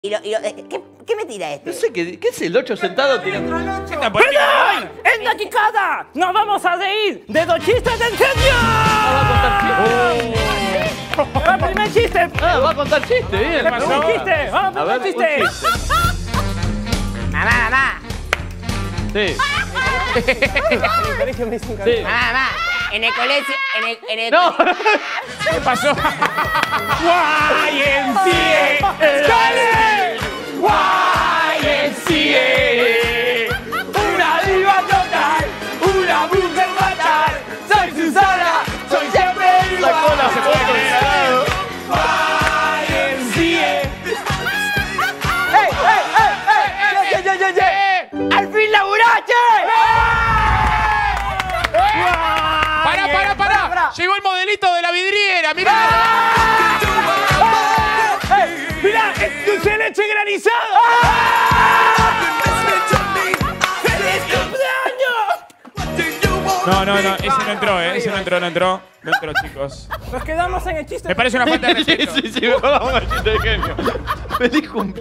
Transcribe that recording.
¿Qué me tira este? No sé qué es el 8 sentado tirando. ¡Perdón! ¡En la quicada! ¡Nos vamos a reír de dos chistes de incendio! Va a contar chiste. ¡Va, primer chiste! Va a contar chiste, bien. ¡Un chiste! ¡Vamos, A ver, primer chiste! un chiste. Mamá. Sí. En el colegio me hizo un Sí. Mamá. En el colegio. No. ¿Qué pasó? ¡YMCA! ¡Dale! ¡YMCA! Una diva total, una mujer fatal. Soy Susana, soy siempre igual. Sacó la foto del carajo. YMCA. ¡Ey! ¡Al fin laburaste! ¡Pará! Llegó el modelito de la vidriera, mirá. ¡Mirá! ¡Dulce de leche granizado! ¡Feliz cumpleaños! No, ese no entró, ese no entró. No entró, chicos. Nos quedamos en el chiste. Me parece una falta de respeto. Sí, mejor vamos al chiste de genio. Feliz cumpleaños.